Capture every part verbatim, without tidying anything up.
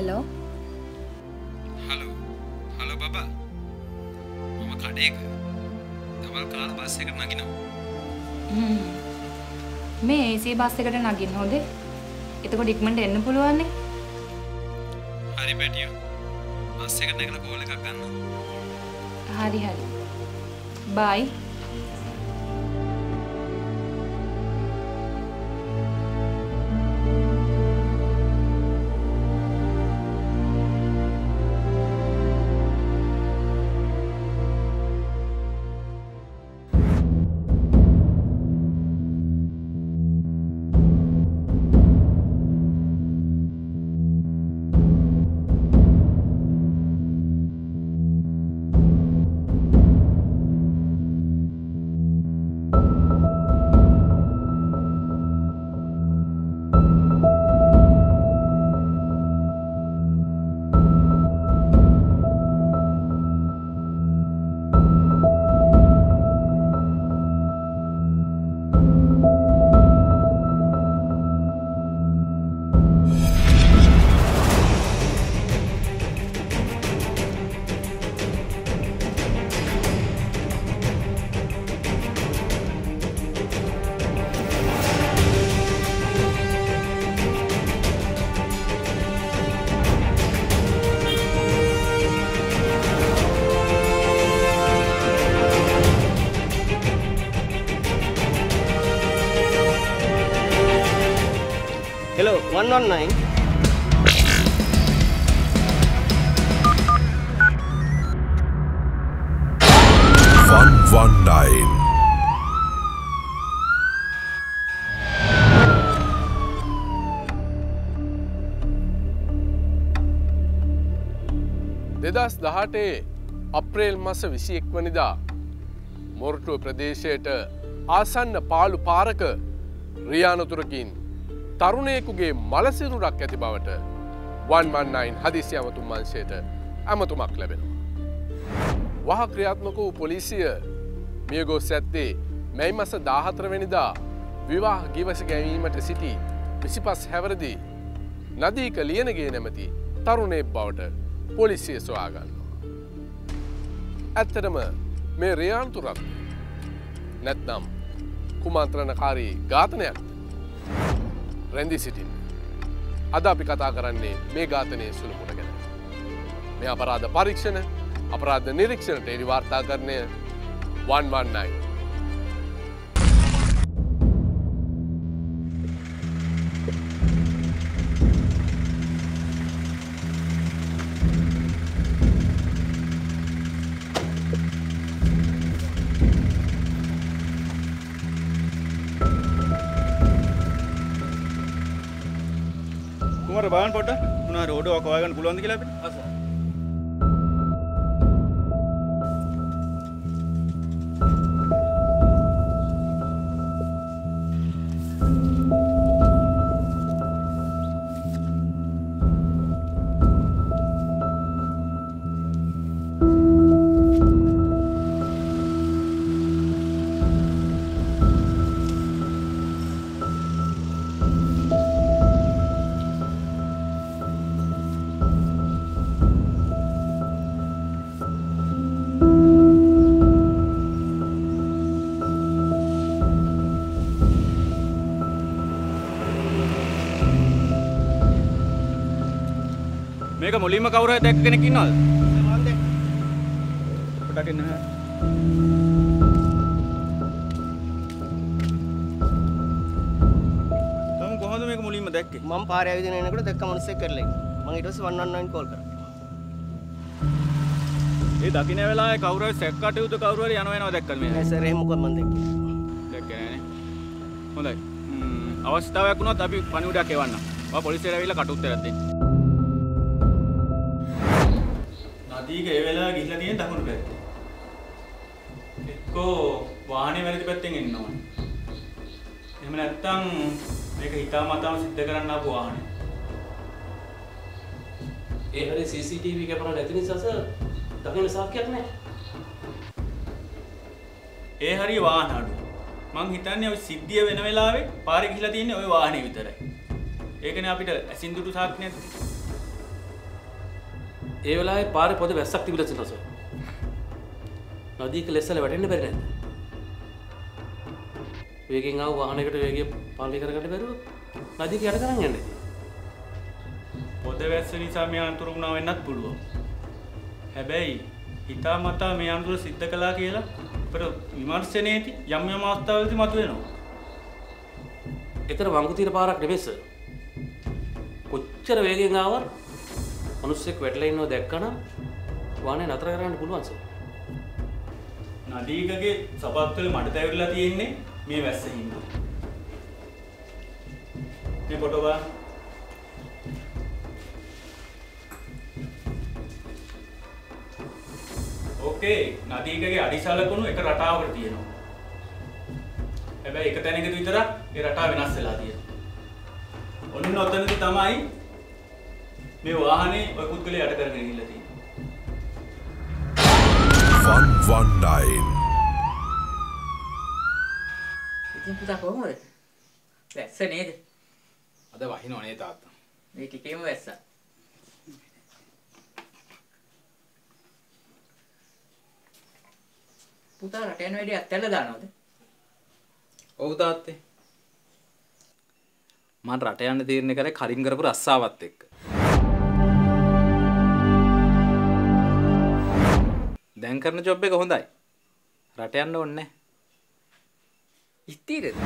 hello hello hello baba mama kadeka dawal kala bus එකට නගිනවා හ්ම් මේ A C bus එකට නගින්න හොඳේ එතකොට ඉක්මනට එන්න පුළුවන් නේ හරි බැටියෝ බස් එකට නැගලා කෝල් එකක් ගන්න හරි හරි bye one one nine one one nine දෙදස් දහඅටේ අප්‍රේල් මාස විසි එක් වනිදා මොරටුව ප්‍රදේශයට ආසන්න පාළු පාරක රියානතුරකින් තරුණයෙකුගේ මලසිරුරක් ඇති බවට one one nine හදිසි ඇමතුම් අංශයට ඇමතුමක් ලැබෙනවා. වහ ක්‍රියාත්මක වූ පොලිසිය මියගොස් ඇත්තේ මැයි මාස දාහතර වෙනිදා විවාහ ගිවිස ගැනීමට සිටි විසිපස් හැවිරිදි නදීක ලියනගේ නැමැති තරුණයෙක් බවට පොලිසිය සොයා ගන්නවා. ඇත්තටම මේ රියානතුරක් නැත්නම් කුමන්ත්‍රණකාරී ඝාතනයක් රැඳී සිටින්. අද අපි කතා කරන්නේ මේ ඝාතනයේ සුළුපුර ගැන. මේ අපරාධ පරීක්ෂණ අපරාධ නිරීක්ෂණ ටෙලි වාර්තාකරණය one one nine. कुमार बाहन पड़ा उन्हें रोड वाकवागन पुलवान दिखला पे මේක මුලින්ම කවුරු හරි දැක්ක කෙනෙක් ඉන්නවද? මම දැක්ක. පොඩක් ඉන්න. තම කොහොමද මේක මුලින්ම දැක්කේ? මම පාරේ ඇවිදින එනකොට දැක්ක මිනිස්සෙක් කරලා ඉන්නේ. මම ඊට පස්සේ one one nine කෝල් කරා. ඒ දකින්න වෙලාවේ කවුරු හරි සෙක් කටයුතු කවුරු හරි යනවා එනවා දැක්කද මේ? නෑ සර් එහෙම මොකක්ද මම දැක්කේ. දැක්කේ නෑනේ. හොඳයි. අවස්ථාවක් වුණොත් අපි පණිවිඩයක් එවන්නම්. ඔයා පොලිසියට ඇවිල්ලා කටුත්තරයක් දෙන්න. නදීක ඒ වෙලාවේ ගිහිල්ලා තියෙන දකුණු පැත්තේ. එක්කෝ වාහනේ වැරදි පැත්තෙන් එන්න ඕනේ. එහෙම නැත්නම් මේක හිතාමතාම සිද්ධ කරන්න ආපු වාහනේ. ඒ හරිය C C T V camera නැති නිසා සර් දකින්න සාක්ෂියක් නැහැ. ඒ හරිය වාහන අඩුව. මං හිතන්නේ ඔය සිද්ධිය වෙන වෙලාවේ පාරේ ගිහිල්ලා තියෙන්නේ ওই වාහනේ විතරයි. ඒකනේ අපිට ඇසින් දුටු සාක්ෂි නැති. ඒ වෙලාවේ පාරේ පොද වැස්සක් තිබිලා තියෙනවා සර්. නදීක ලෙස්සල වැටෙන්න බැරි නේද? වේගෙන් ආව වාහනයකට වේගය පාලනය කරගන්න බැරුව නදීක යට කරන් යන්නේ. පොද වැස්ස නිසා මේ අනතුරු වුණා වෙන්නත් පුළුවන්. හැබැයි හිතාමතා මේ අනතුර සිද්ධ කළා කියලා අපිට විමර්ශනයේදී යම් යම් අවස්ථාවලදී මතුවෙනවා. ඒතර වංගු తీර පාරක් නෙමෙයි සර්. කොච්චර වේගෙන් ආවත් මිනිස්සෙක් වැටලා ඉන්නව දැක්කනම් වාහනේ නතර කරන්න පුළුවන් සර්. නදීකගේ සපත්වල මඩ තැවිලා තියෙන්නේ මේ වැස්ස හින්දා. මේ ෆොටෝ බලන්න. ඕකේ නදීකගේ අඩිසලකුණු එක රටාවකට තියෙනවා. හැබැයි එක තැනකදී විතරක් ඒ රටාව වෙනස් වෙලා තියෙනවා. ඔන්න ඔතනදී තමයි මේ වාහනේ ඔය පුද්ගලයා යට කරගෙන ගිහිල්ලා තියෙන්නේ. one one nine ඉතින් පුතා කොහොමද? වැස්ස නේද? අද වහිනව නේ තාත්තා. මේ ටිකේම වැස්ස. පුතා රට යන වැඩේ අත්හැරලා දානවද? ඔව් තාත්තේ. මම රට යන්න තීරණය කරේ කලින් කරපු රස්සාවත් එක්ක. දැන් කරන ජොබ් එක හොඳයි. රට යන්න ඕනේ නැහැ. ස්ථිරද?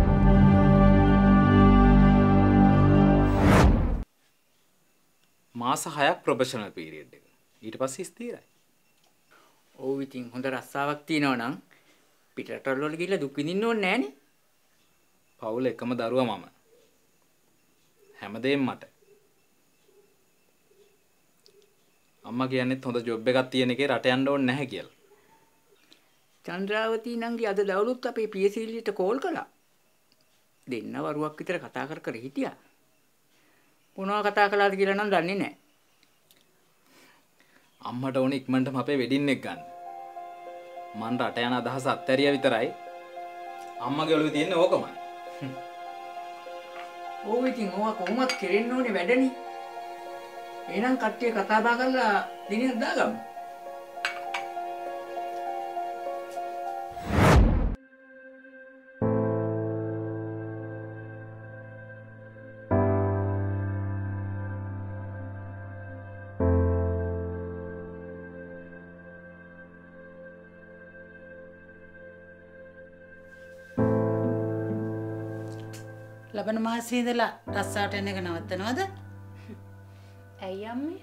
මාස හයක් ප්‍රොෆෙෂනල් පීරියඩ් එක. ඊට පස්සේ ස්ථිරයි. ඔව් ඉතින් හොඳ රස්සාවක් තියෙනවා නම් පිටරටවල වල ගිහිල්ලා දුක් විඳින්න ඕනේ නැහනේ. පවුල එකම දරුවා මම. හැමදේම මට. අම්මා කියන්නේත් හොඳ ජොබ් එකක් තියෙන එකේ රට යන්න ඕනේ නැහැ කියලා. චන්ද්‍රාවතී නංගි අද දවලුත් අපේ පියසීලියට කෝල් කළා. දෙන්න වරුවක් විතර කතා කර කර හිටියා. මොනවා කතා කළාද කියලා නම් දන්නේ නැහැ. අම්මට ඕනේ ඉක්මනටම අපේ වෙඩින් එක ගන්න. මන් රට යන අදහස අත්හැරියා විතරයි. අම්මගේ ඔළුවේ තියෙන්නේ ඕකමයි. ඔව් ඉතින් ඕවා කොහොමද කෙරෙන්න ඕනේ වැඩනේ. එහෙනම් කට්ටිය කතා බහ කරලා දිනක් දාගමු. ලබන මාසේ ඉඳලා රස්සාවට එන එක නවත්තනවද? ඇයි අම්මේ?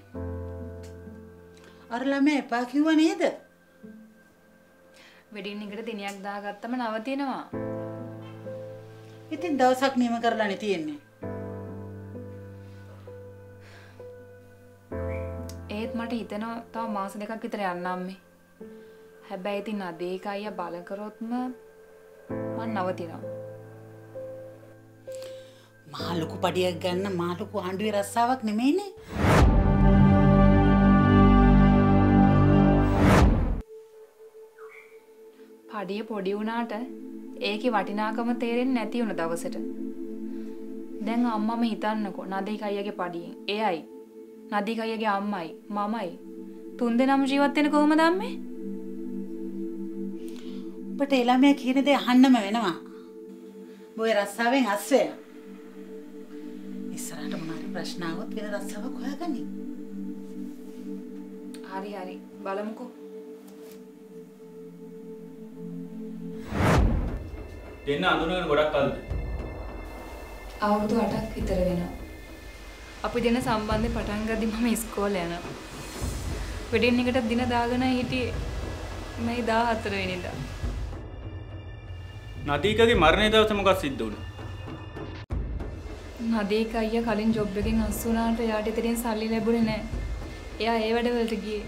අර ළමයා එපා කිව්වා නේද? වෙඩින් එකට දිනයක් දාගත්තම නවතිනවා. ඉතින් දවසක් නියම කරලානේ තියෙන්නේ. ඒත් මට හිතෙනවා තව මාස දෙකක් විතර යන්න අම්මේ. හැබැයි ඉතින් අදේක අයියා බල කරොත්ම මම නවතිනවා. මහා ලොකු පඩියක් ගන්න මහා ලොකු ආණ්ඩුවේ රස්සාවක් නෙමෙයිනේ. පඩිය පොඩි වුණාට ඒකේ වටිනාකම තේරෙන්නේ නැති වුණ දවසට. දැන් අම්මම හිතන්නකෝ නදීක අයියාගේ පඩියෙන්. එයයි නදීක අයියාගේ අම්මයි මමයි තුන්දෙනාම ජීවත් වෙන්නේ කොහොමද අම්මේ? ඔබට ඒ ළමයා කියන දේ අහන්නම වෙනවා. බොය රස්සාවෙන් අස්වැය. ඉස්සරහට මොනාරි ප්‍රශ්න આવොත් වෙන රස්සාවක් හොයාගනි. හරි හරි බලමුකෝ. දෙන්න අඳුනගෙන ගොඩක් කල්ද? අවුරුදු අටක් විතර වෙනවා. අපි දෙන සම්බන්ධේ පටන් ගද්දි මම ඉස්කෝලේ යනවා. වෙඩින් එකට දින දාගෙන හිටියේ මේ දාහතර වෙනිදා. නදීකගේ මරණය දවසේ මොකක්ද සිද්ධ වුනේ? නදීක අයියා කලින් ජොබ් එකෙන් අස් වුණාට එයාට ඉතින් සල්ලි ලැබුණේ නැහැ. එයා ඒ වැඩවලට ගියේ.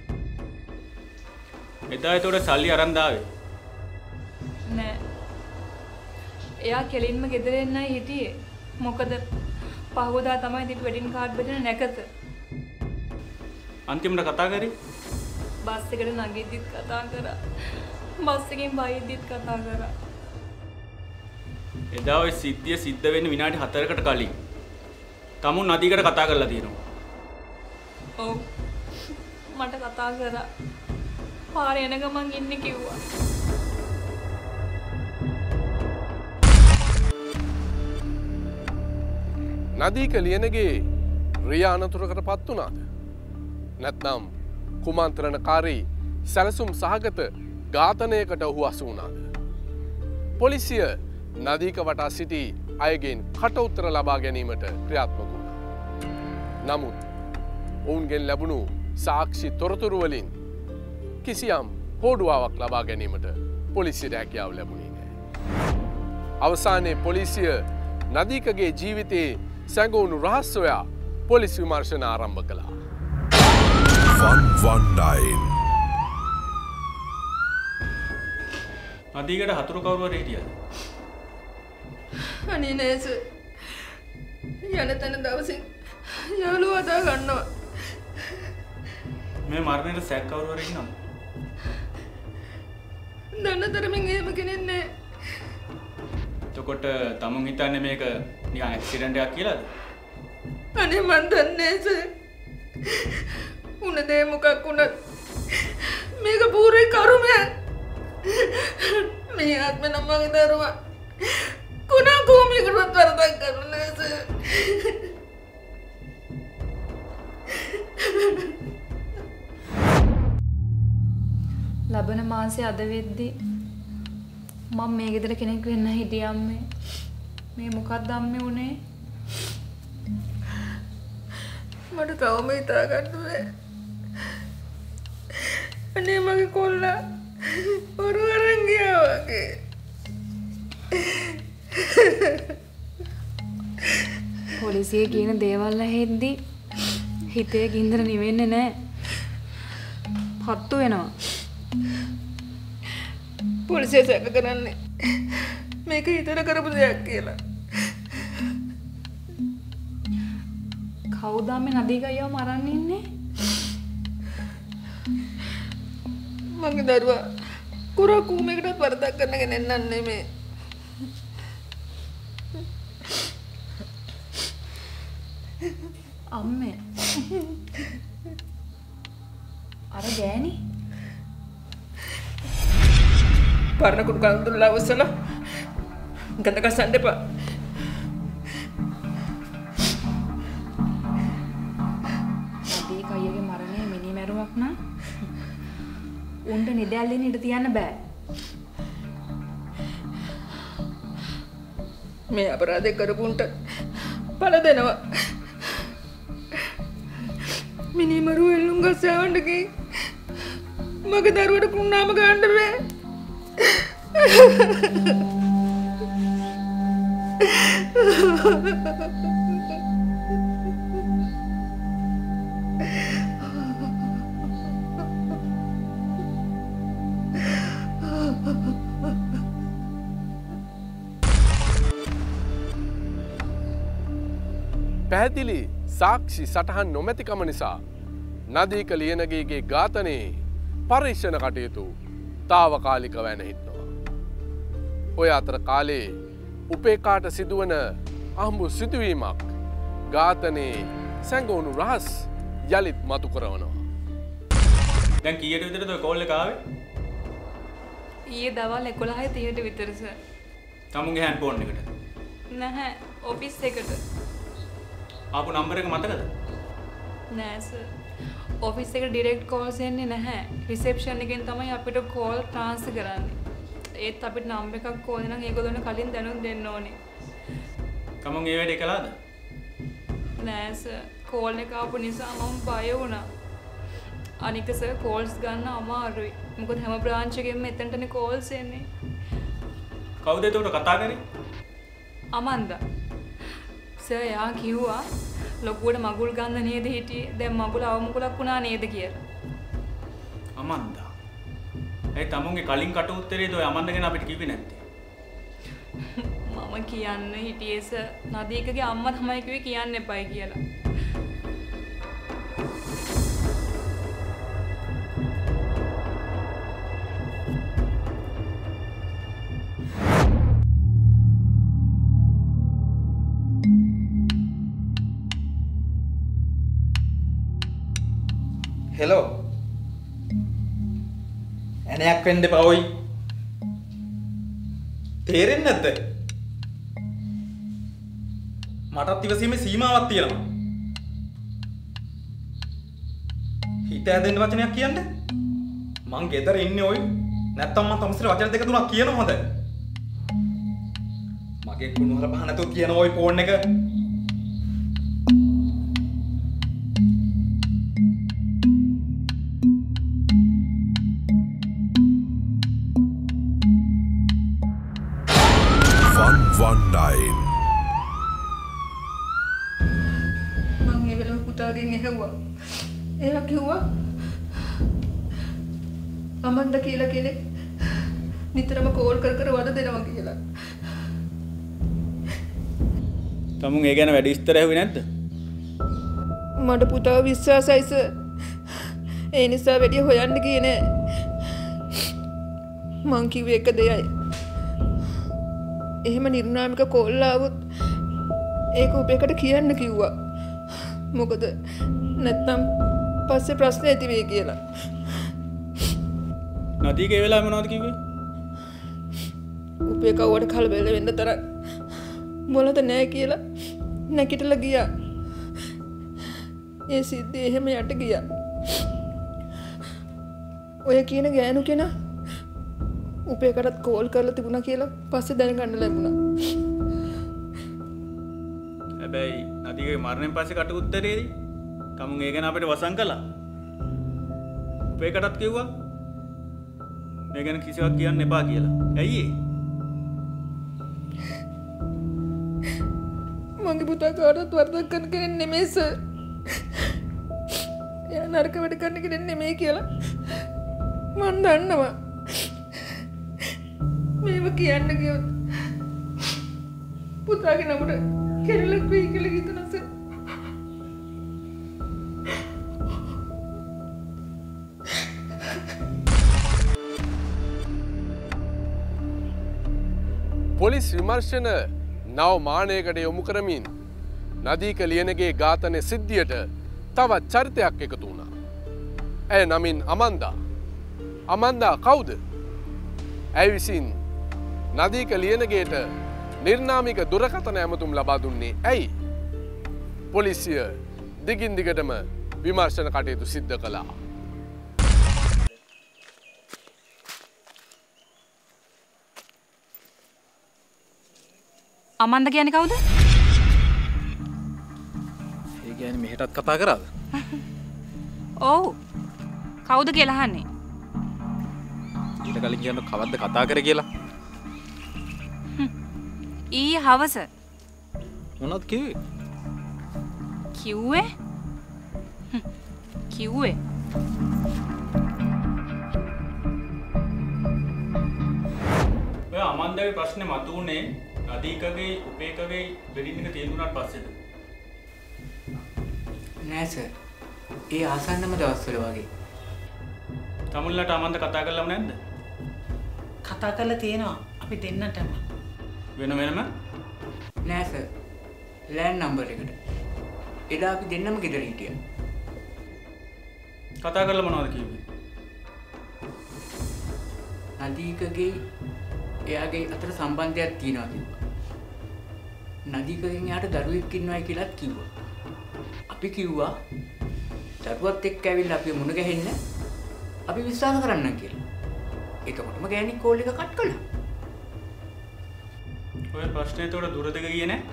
එදා ඒතකොට සල්ලි අරන් දාවේ? නෑ. එයා කෙලින්ම ගෙදර එන්නයි හිටියේ. මොකද පහවදා තමයි ඉතින් වෙඩින් කාඩ් බෙදෙන නැකත. අන්තිමට කතා කරේ? බස් එකට නැගිද්දිත් කතා කරා. බස් එකෙන් බයිද්දිත් කතා කරා. එදා ඔය සිද්ධිය සිද්ධ වෙන්න විනාඩි හතරකට කලින් තමුන් නදීකට කතා කරලා තියෙනවා. ඔව්. මට කතා කරා. පාරේ යන ගමන් ඉන්නේ කිව්වා. නදීක ලියනගේ රියා අනතුරකට පත් වුණාද? නැත්නම් කුමන්ත්‍රණකාරී සැලසුම් සහගත ඝාතනයකට ඔහු අසු වුණාද? පොලිසිය නදීක වටා සිටි අයගෙන් කට උත්තර ලබා ගැනීමට ක්‍රියාත්මක වුණා. නමුත් ඔවුන්ගෙන් ලැබුණු සාක්ෂි තොරතුරු වලින් කිසියම් හෝඩුවාවක් ලබා ගැනීමට පොලිසියට හැකියාව ලැබුණේ නැහැ. අවසානයේ පොලිසිය නදීකගේ ජීවිතයේ සැඟවුණු රහස් සොයා පොලිස් විමර්ශන ආරම්භ කළා. ෆන් වන් නයින් නදීකට හතුරු කවුරු හරි හිටියද? අනේ නේස. යන තැන දවසින් යාළුවා දා ගන්නවා. මේ මරණයට සැක කවුරු හරි ඉන්නවද? දන්න තරමින් එහෙම කෙනෙක් නෑ. එතකොට තමුන් හිතන්නේ මේක නිකන් ඇක්සිඩන්ට් එකක් කියලාද? අනේ මන් දන්නේ සර්. උන දේ මොකක් වුණත් මේක පූර්වේ කර්මයක්. මේ ආත්ම නම් මගේ දරුවා කුණා කොමියකටවත් වරදක් කරන්නේ නෑ සර්. ලබන මාසේ අද වෙද්දි මම මේ ගෙදර කෙනෙක් වෙන්න හිටියා අම්මේ. මේ මොකක්ද අම්මේ උනේ? මට තවම හිතා ගන්න බෑ. අනේ මගේ කොල්ලා ඔරු අරන් ගියා වගේ. පොලිසිය කියන දේවල් ඇහෙද්දි හිතේ ගින්දර නිවෙන්නේ නැහැ. හත්තු වෙනවා. පොලිසිය සැක කරන්නේ මේක හිතර කරපු දෙයක් කියලා. කවුද මේ නදීක අයියව මරන්න ඉන්නේ? මගේ දරුවා කුරා කූමේකටත් වරදක් කරන කෙනෙක් නෙමෙයි. අම්මේ අර ගෑණි පරණ කුඩු කන්දුල්ලා වසල ගඳ කසන්න එපා. නදීක අයියගේ මරණය මිනි මැරුවක් නම් උන්ට නිදැල් දෙන්න ඉඩ තියන්න බෑ. මේ අපරාධය කරපුන්ට පළ දෙනවා. මිනිමරු එල්ලුම් ගස් යවන්න ගිහින් මගේ දරුවට කුණාම ගන්න බෑ. පැහැදිලි සාක්ෂි සටහන් නොමැතිකම නිසා නදීක ලියනගේගේ ඝාතනයේ පරීක්ෂණ කටයුතු තාවකාලිකව නැහිටනවා. ඔය අතර කාලේ උපේකාට සිදුවන අහඹු සිදුවීමක් ඝාතනයේ සැඟවුණු රහස් යළිත් මතු කරවනවා. දැන් කීයට විතරද ඔය කෝල් එක ආවේ? ඊයේ දවල් එකොළහයි තිහට විතර සර්. තමුන්ගේ හෑන්ඩ් ෆෝන් එකට? නැහැ ඔෆිස් එකට. ආපු නම්බර එක මතකද? නෑ සර්. ඔෆිස් එකට ඩිරෙක්ට් කෝල්ස් එන්නේ නැහැ. රිසෙප්ෂන් එකෙන් තමයි අපිට කෝල් ට්‍රාන්ස්ෆර් කරන්නේ. ඒත් අපිට නම්බර් එකක් ඕනේ නම් ඒගොල්ලොන්ට කලින් දැනුම් දෙන්න ඕනේ. තමුන් ඒ වැඩේ කළාද? නෑ සර්. කෝල් එක ආපු නිසා මම බය වුණා. අනික සර් කෝල්ස් ගන්න අමාරුයි. මොකද හැම බ්‍රාන්ච් එකෙම එතනටනේ කෝල්ස් එන්නේ. කවුද එතකොට කතා කරේ? අමන්දා. සර් යා කිව්වා ලොකුවට මගුල් ගන්න නේද හිටියේ. දැන් මගුල අවමුකුලක් වුණා නේද කියලා. අමන්දා. ඒ තමුන්ගේ කලින් කට උත්තරේද ඔය අමන්ද ගැන අපිට කිව්වේ නැත්තේ? මම කියන්න හිටියේ සර් නදීකගේ අම්මා තමයි කිව්වේ කියන්න එපයි කියලා. Hello. ඇනයක් වෙන්න එපා ඔයි. තේරෙන්නේ නැද්ද? මටත් ඉවසීමේ සීමාවක් තියෙනවා. හිත ඇදෙන්න වචනයක් කියන්න. මං ගෙදර ඉන්නේ ඔයි. නැත්තම් මං තමසර වචන දෙක තුනක් කියනවා හොඳ. මගේ කුණු හර පහ නැතුව කියන ඔයි ෆෝන් එක. one one nine මං ඒ වෙලාව පුතාගෙන් ඇහුවා. එයා කිව්වා අමන්ද කියලා කෙනෙක් නිතරම කෝල් කර කර වද දෙනවා කියලා. තමුන් ඒ ගැන වැඩි විස්තර ඇහුවේ නැද්ද? මට පුතාව විශ්වාසයි සර්. ඒ නිසා වැඩි හොයන්න ගියේ නෑ. මං කිව්වේ එක දෙයයි. එහෙම නිර්නාමික කෝල් ආවොත් ඒක උපේකට කියන්න කිව්වා. මොකද නැත්නම් පස්සේ ප්‍රශ්න ඇති වෙයි කියලා. නදීක ඒ වෙලාවේ මොනවද කිව්වේ? උපේ කවුවට කලබල වෙන්න තරම් මොළද නෑ කියලා නැගිටලා ගියා. ඒ සිද්ධිය එහෙම යට ගියා. ඔය කියන ගෑනු කෙනා උපේකටත් කෝල් කරලා තිබුණා කියලා පස්සේ දැනගන්න ලැබුණා. හැබැයි නදීගේ මරණයෙන් පස්සේ කට උත්තරේදී තමුන් ඒ ගැන අපිට වසන් කළා. උපේකටත් කිව්වා මේ ගැන කිසිවක් කියන්න එපා කියලා. ඇයි ඒ? මගේ පුතා කාටවත් වරදක් කරන කෙනෙක් නෙමෙයි සර්. එයා නරක වැඩ කරන කෙනෙක් නෙමෙයි කියලා මම දන්නවා. මේව කියන්න ගියොත් පුතාගේ නමට කෙරලක් වෙයි කියලා හිතනවා සර්. පොලිස් විමර්ශන නව මානයකට යොමු කරමින් නදීක ලියනගේ ඝාතනය සිද්ධියට තවත් චරිතයක් එකතු වුණා. ඇය නමින් අමන්දා. අමන්දා කවුද? ඇය විසින් නදීක ලියනගේට නිර්නාමික දුරකථන ඇමතුම් ලබා දුන්නේ ඇයි? පොලිසිය දිගින් දිගටම විමර්ශන කටයුතු සිද්ධ කළා. අමන්ද කියන්නේ කවුද? ඒ කියන්නේ මෙහෙටත් කතා කරාද? ඔව්. කවුද කියලා අහන්නේ? ඊට කලින් කියන්න කවද්ද කතා කර කියලා? ඊ හවස. මොනවද කිව්වේ? කිව්වේ? කිව්වේ? ඔය අමන්දගේ ප්‍රශ්නේ මතුවුනේ නදීකගේ උපේකගේ වෙඩින් එක තීන්දුවුණාට පස්සේද? නෑ සර්. ඒ ආසන්නම දවස්වල වගේ. තමුන්ලට අමන්ද කතා කළාම නැද්ද? කතා කරලා තියෙනවා අපි දෙන්නටම. වෙන වෙනම? නෑ සර්. ලෑන්ඩ් නම්බර් එකට. එදා අපි දෙන්නම ගෙදර හිටියා. කතා කරලා මොනවද කිව්වේ? නදීකගේ එයාගේ අතර සම්බන්ධයක් තියෙනවා කිව්වා. නදීකගෙන් එයාට දරුවෙක් ඉන්නවයි කියලාත් කිව්වා. අපි කිව්වා දරුවත් එක්ක ඇවිල්ලා අපි මුණ ගැහෙන්න අපි විශ්වාස කරන්නම් කියලා. එතකොටම ගෑණි කෝල් එක කට් කළා. ඔය ප්‍රශ්නේ උඩ දුර දෙක ගියේ නෑ?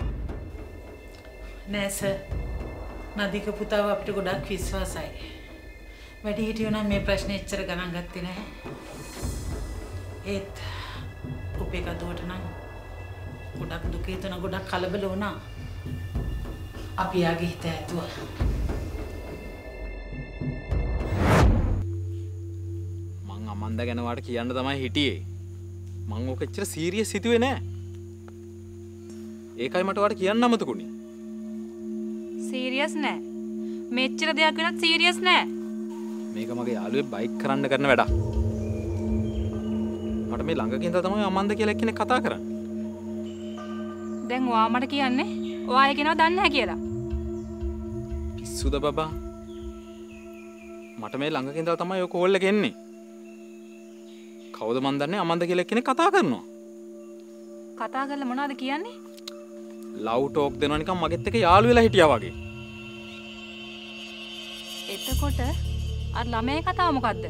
නෑ සර්. නදීක පුතාව අපිට ගොඩක් විශ්වාසයි. වැඩි හිටියෝ නම් මේ ප්‍රශ්නේ එච්චර ගණන් ගත්තේ නැහැ. ඒත් උපේකතුවට නම් ගොඩක් දුක හිතන ගොඩක් කලබල වුණා. අපි යාගේ හිත ඇතුවා. මං අමන්ද ගැන වාට කියන්න තමයි හිටියේ. මං ඕක එච්චර සීරියස් හිතුවේ නෑ. ඒකයි මට වාට කියන්න අමතකුනේ. සීරියස් නෑ. මෙච්චර දෙයක් වෙනත් සීරියස් නෑ. මේක මගේ යාළුවෙක් බයික් කරන්න කරන වැඩක්. මට මේ ළඟකින් තමයි අමන්ද කියලා එක්කෙනෙක් කතා කරන්නේ. දැන් ඔයා මට කියන්නේ ඔයා ඒ කෙනාව දන්නේ නැහැ කියලා. පිස්සුද බබා? මට මේ ළඟකින් තමයි ඔය කෝල් එක එන්නේ. කවුද මන් දන්නේ අමන්ද කියලා කෙනෙක් කතා කරනවා. කතා කරලා මොනවද කියන්නේ? ලව් ටෝක් දෙනවා නිකන් මගෙත් එක්ක යාළු වෙලා හිටියා වගේ. එතකොට අර ළමයි කතාව මොකද්ද?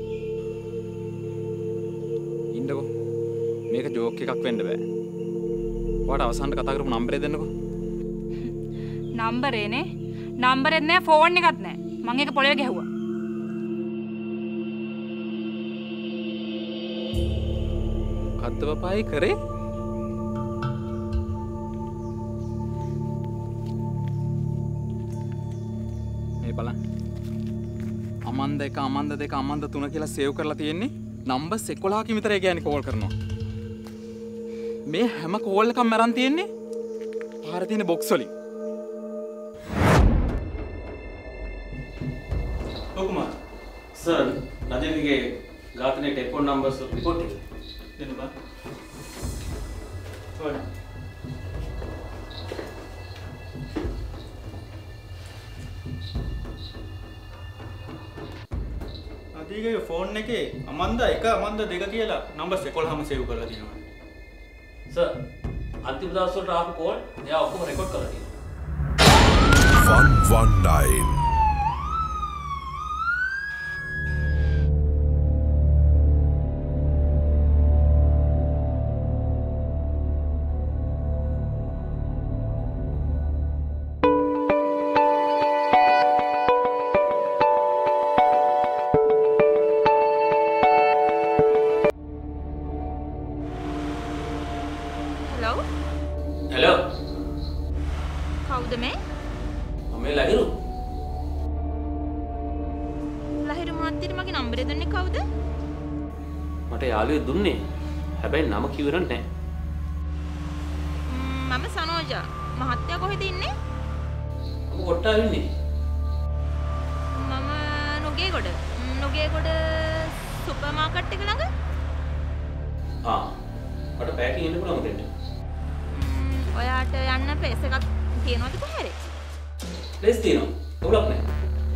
ඉන්නකෝ. මේක ජෝක් එකක් වෙන්න බෑ. ඔයාට අවසානට කතා කරපු නම්බරේ දෙන්නකෝ. නම්බරේනේ. නම්බරෙත් නෑ ෆෝන් එකත් නෑ. මං ඒක පොළවේ ගැහුවා. මොකද්ද බපායි කරේ? මේ බලන්න. අමන්ද එක අමන්ද දෙක අමන්ද තුන කියලා සේව් කරලා තියෙන්නේ. නම්බර් එකොළහකින් විතර ඒ කියන්නේ කෝල් කරනවා. මේ හැම කෝල් එකක්ම මරන් තියෙන්නේ පාරේ තියෙන බොක්ස් වලින්. ඔකුමා සර් නදීගේ ඝාතනයේ ටෙලිෆෝන් නම්බර්ස් රිපෝට් එක දෙන්න බා. හොයන. නදීගේ ෆෝන් එකේ අමන්ද එක අමන්ද දෙක කියලා නම්බර්ස් එකොළහම සේව් කරලා තියෙනවා. සර් අන්තිම දවස් වලට ආපු කෝල් එයා ඔක්කොම රෙකෝඩ් කරලා තියෙනවා. one one nine හෙලෝ කවුද මේ? මම ලහිරු. ලහිරු මහත්තයට මගේ නම්බරේ දුන්නේ කවුද? මට යාළුවෙක් දුන්නේ. හැබැයි නම කිව්වේ නැහැ. මම සනෝජා. මහත්තයා කොහෙද ඉන්නේ? මම කොට්ටාවේ ඉන්නේ. මම නුගේගොඩ. නුගේගොඩ සුපර් මාකට් එක ළඟ. ආ. මට පැකින් ඉන්න පුළුවන් දෙන්න. ඔයාට යන්න ප්ලේස් එකක් තියෙනවද කොහේ? ප්ලේස් තියෙනවා. ඔවුලක් නැහැ.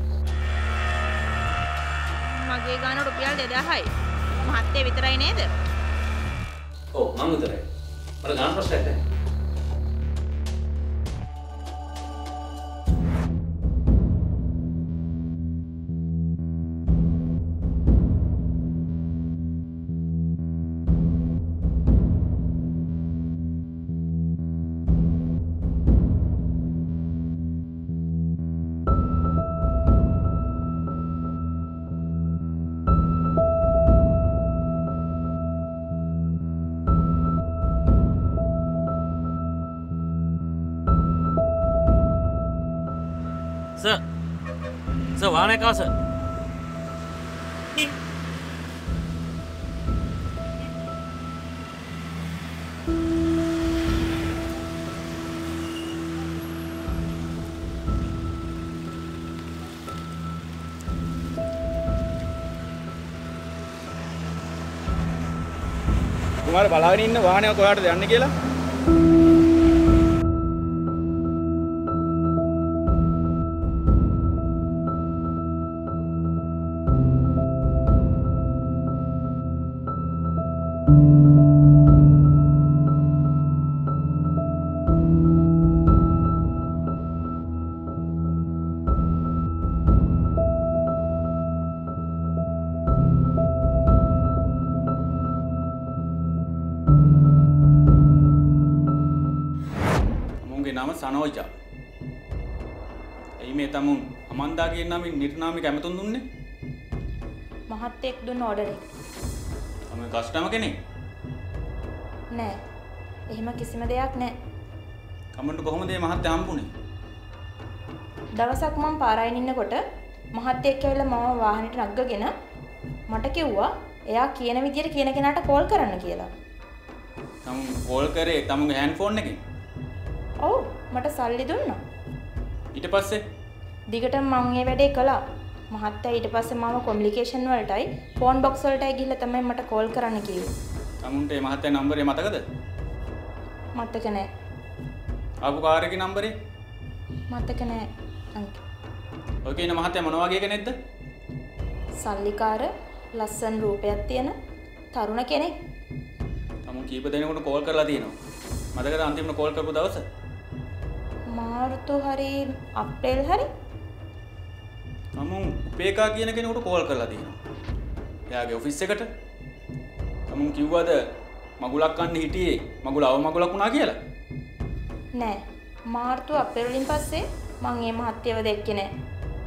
මගේ ගාන රුපියල් දෙදාහයි. මහත්තයා විතරයි නේද? ඔව් මම විතරයි. මට ගාන ප්‍රශ්නයක් නැහැ. Sir, sir, वाहन कहाँ sir? तुम्हारे बलाගෙන ඉන්න වාහනය කොහාටද යන්නේ කියලා? नाम सनोजा එයි මේ තමුන් අමන්දා කියන නමින් නිර්නාමික ඇමතුම් දුන්නේ මහත්තයෙක් දුන්න ඕඩර් එක තමයි කස්ටමර් කෙනෙක් නෑ එහෙම කිසිම දෙයක් නෑ කමන්ට කොහොමද මේ මහත්තයා හම්බුනේ දවසක් මම පාරායින් ඉන්නකොට මහත්තයෙක් ඇවිල්ලා මම වාහනේට නග්ගගෙන මට කිව්වා එයා කියන විදියට කියන කෙනාට කෝල් කරන්න කියලා තමුන් කෝල් කරේ තමුන්ගේ හෑන්ඩ් ෆෝන් එකෙන් ඔව් මට සල්ලි දුන්නා. ඊට පස්සේ දිගටම මම මේ වැඩේ කළා. මහත්තයා ඊට පස්සේ මම කොමියුනිකේෂන් වලටයි ෆෝන් බොක්ස් වලටයි ගිහිල්ලා තමයි මට කෝල් කරන්න කිව්වේ. තමුන්ට මේ මහත්තයා නම්බරේ මතකද? මතක නෑ. ආපු කාර් එකේ නම්බරේ? මතක නෑ අංකල්. ඔය කියන මහත්තයා මොන වගේ කෙනෙක්ද? සල්ලිකාර, ලස්සන රූපයක් තියෙන, තරුණ කෙනෙක්. තමුන් කීප දෙනෙකුට කෝල් කරලා තියෙනවා. මතකද අන්තිමට කෝල් කරපු දවස? මාර්තු හරි අප්‍රේල් හරි. තමුන් උපේකා කියන කෙනෙකුට කෝල් කරලා තියෙනවා. එයාගේ ඔෆිස් එකට. තමුන් කිව්වද මගුලක් කන්න හිටියේ මගුල අව මගුලක් වුණා කියලා? නෑ. මාර්තු අප්‍රේල් වලින් පස්සේ මං මේ මහත්යව දැක්කේ නෑ.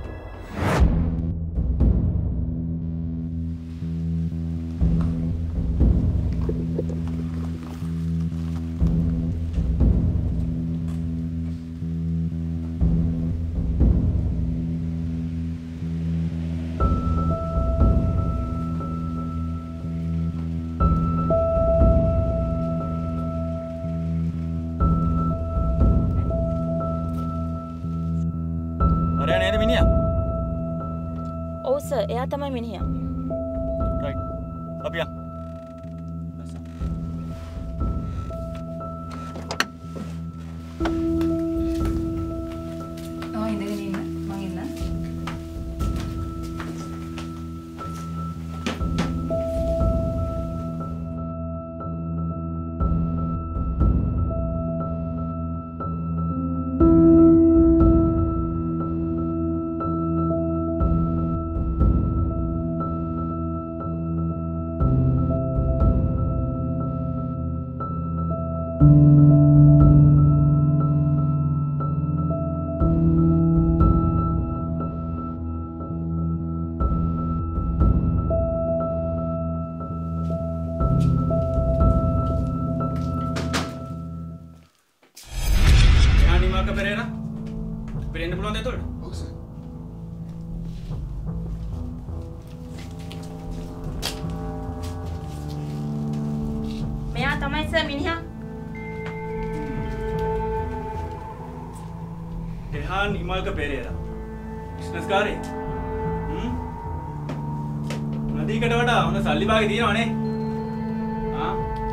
එයා තමයි මිනිහා. රයිට්. අපි යන්. ආ ඉඳගෙන ඉන්න. මම ඉන්න. Rehan Imalka Pereira. Business කාරේ. හ්ම්. නදීකට වඩා හොඳ සල්ලි භාගෙ තියෙනවනේ. ආ.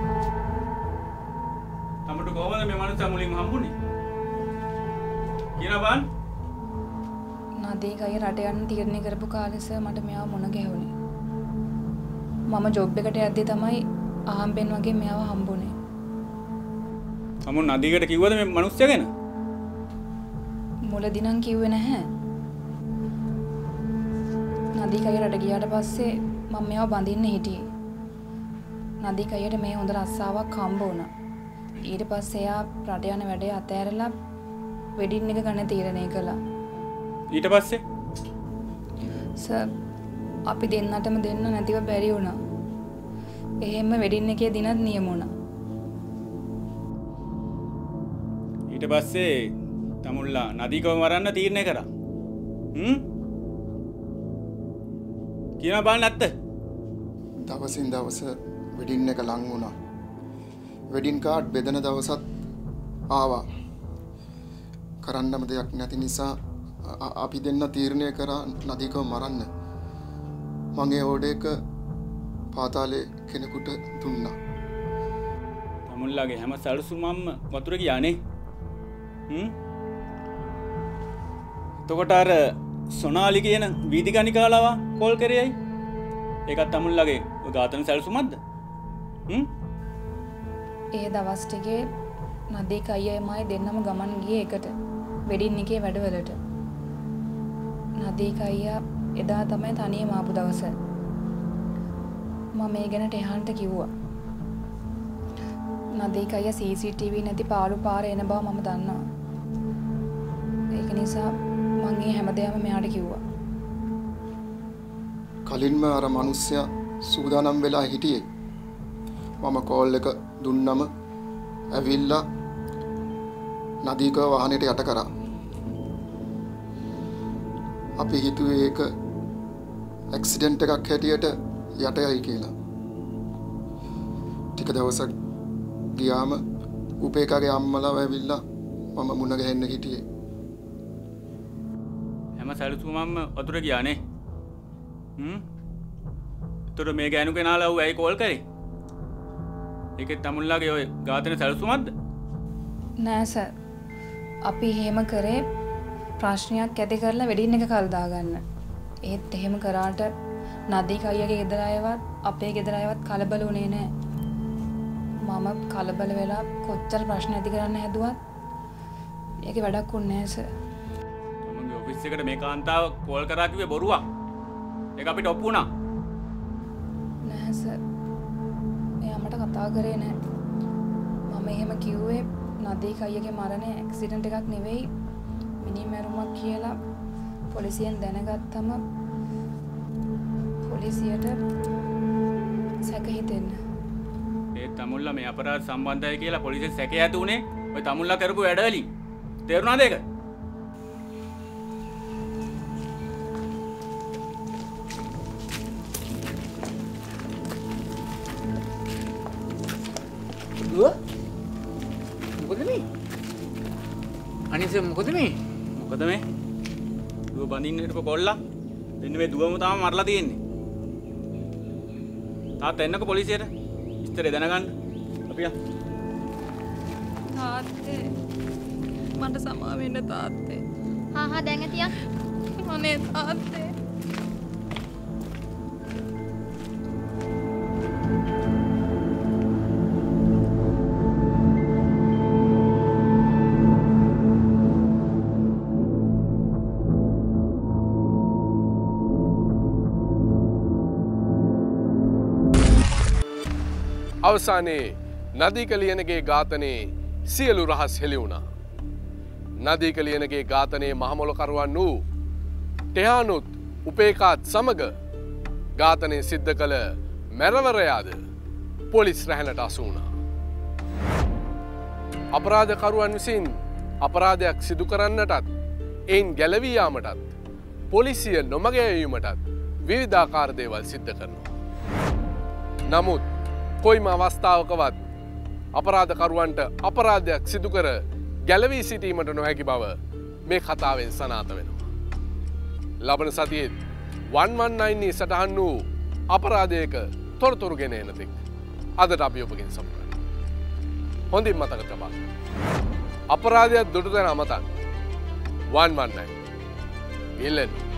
තමට කොහොමද මේ මනුස්සයා මුලින්ම හම්බුනේ? කියනවා බං. නදී ගය රට යන්න තීරණය කරපු කාලේ සර් මට මෙයාව මුණ ගැහුනේ. මම ජොබ් එකට යද්දී තමයි අහම්බෙන් වගේ මෙයාව හම්බුනේ. සමුන් නදීකට කිව්වද මේ මනුස්සයා ගැන? මුලදී නම් කිව්වේ නැහැ. නදී කය රට ගියාට පස්සේ මම මෙයාව බඳින්න හිටියේ. නදී කයට මේ හොඳ රස්සාවක් හම්බ වුණා. ඊට පස්සේ එයා රට යන වැඩේ අතෑරලා වෙඩින් එක ගන්න තීරණය කළා. ඊට පස්සේ සර් අපි දෙන්නටම දෙන්න නැතිව බැරි වුණා. එහෙම වෙඩින් එකේ දිනත් නියම වුණා. ඊට පස්සේ තමුල්ලා නදීකව මරන්න තීරණය කරා. හ්ම්? කියනවා බලන්න නැත්ද? දවසින් දවස වෙඩින් එක ලං වුණා. වෙඩින් කාඩ් බෙදන දවසත් ආවා. කරන්නම දෙයක් නැති නිසා අපි දෙන්න තීරණය කරා නදීකව මරන්න. මම ඒ ඕඩර් එක පාතාලේ කෙනෙකුට දුන්නා. තමුල්ලාගේ හැම සැලසුමක්ම වතුර ගියානේ. හ්ම්? එතකොට අර සොනාලි කියන වීදිකනිකාලාව කෝල් කරේයි. ඒකත් තමුල්ලාගේ ඔය ඝාතන සැලසුමක්ද? හ්ම්? ඒ දවස් ටිකේ නදී කයයමයි දෙන්නම ගමන් ගියේ එකට වෙඩින් එකේ වැඩවලට. නදී කයියා එදා තමයි තනියම ආපු දවස. මම මේ ගැන ටෙහන්ට කිව්වා. නදී කයියා සී සී ටී වී නැති පාළු පාරේ එන බව මම දන්නවා. ඒක නිසා මම මේ හැමදේම මෙයාට කිව්වා. කලින්ම අර මිනිස්සයා සූදානම් වෙලා හිටියේ. මම කෝල් එක දුන්නම ඇවිල්ලා නදීක වාහනේට යට කරා. අපි හිතුවේ ඒක ඇක්සිඩන්ට් එකක් හැටියට යට යයි කියලා. ටික දවසක් ගියාම උපේකාගේ අම්මලා ඇවිල්ලා මම මුණ ගැහෙන්න හිටියේ. හැම සැලසුමක්ම වතුර ගියානේ. හ්ම්? ඒතර මේ ගෑනු කෙනාලා ඌ ඇයි කෝල් කරේ? ඒකේ තමුල්ලාගේ ඔය ඝාතන සැලසුමක්ද? නෑ සර්. අපි එහෙම කරේ ප්‍රශ්නයක් ඇති කරලා වෙඩින් එක කල් දාගන්න. ඒත් එහෙම කරාට නදී කයියගේ ගෙදර අයවත් අපේ ගෙදර අයවත් කලබල වුණේ නැහැ. මම කලබල වෙලා කොච්චර ප්‍රශ්න ඇති කරන්න හැදුවත් ඒකේ වැඩක් වුණේ නැහැ සර්. තමන්ගේ ඔෆිස් එකට මේ කාන්තාව කෝල් කරා කිව්වේ බොරුවක්. ඒක අපිට ඔප්පු වුණා. නෑ සර්. එයා මට කතා කරේ නෑ. මම එහෙම කිව්වේ නදී කයියගේ මරණය ඇක්සිඩන්ට් එකක් නෙවෙයි මිනි මැරුමක් කියලා පොලිසියෙන් දැනගත්තම පොලිසියට සැක හිතෙන්න. ඒ තමුල්ලා මේ අපරාධ සම්බන්ධයි කියලා පොලිසිය සැකය ඇති උනේ ඔය තමුල්ලා කරපු වැඩ වලින්. තේරුණාද ඒක? දුව මොකද මේ? අනිස මොකද මේ? මොකද මේ? දුව බඳින්න හිටපු කොල්ලා. දෙන්න මේ දුවම තාම මරලා තියෙන්නේ. තාත්තා එන්නකෝ පොලිසියට. ඉස්තරේ දැනගන්න. අපි යමු. තාත්තේ මට සමා වෙන්න තාත්තේ. හා හා දැන් ඇතියක්. අනේ තාත්තේ. අවසානයේ නදීකලියනගේ ඝාතනයේ සියලු රහස් හෙළි වුණා. නදීකලියනගේ ඝාතනයේ මහමොලකරුවන් වූ ටෙහානුත් උපේකාත් සමග ඝාතනය සිද්ධ කළ මැරවරයාද පොලිස් රැහැනට අසු වුණා. අපරාධකරුවන් විසින් අපරාධයක් සිදු කරන්නටත් එයින් ගැලවී යාමටත් පොලිසිය නොමග යැවීමටත් විවිධාකාර දේවල් සිද්ධ කරනවා. නමුත් කොයිම අවස්ථාවකවත් අපරාධකරුවන්ට අපරාධයක් සිදු කර ගැලවී සිටීමට නොහැකි බව මේ කතාවෙන් සනාථ වෙනවා. ලබන සතියේත් one one nine සටහන් වූ අපරාධයක තොරතුරු ගෙන එනතෙක් අදට අපි ඔබගෙන් සමුගන්නවා. හොඳින් මතක තබා අපරාධයක් දුටු තැන අමතන්න one one nine ඉල්ලෙන්න.